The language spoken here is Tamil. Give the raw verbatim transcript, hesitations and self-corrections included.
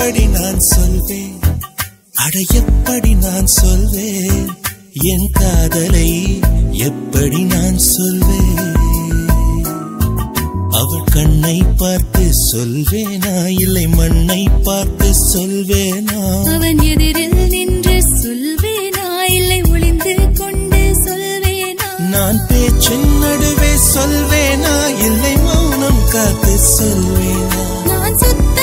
எப்படி நான் சொல்வேன், அட எப்படி நான் சொல்வேன், என் காதலை எப்படி நான் சொல்வேன். அவள் கண்ணை பார்த்து சொல்வேனா, இல்லை மண்ணை பார்த்து சொல்வேனா, அவன் எதிரில் நின்று சொல்வேனா, இல்லை ஒளிந்து கொண்டு சொல்வேனா, நான் பேச்சின் நடுவே சொல்வேனா, இல்லை மௌனம் காத்து சொல்வேனா, நான் சுத்த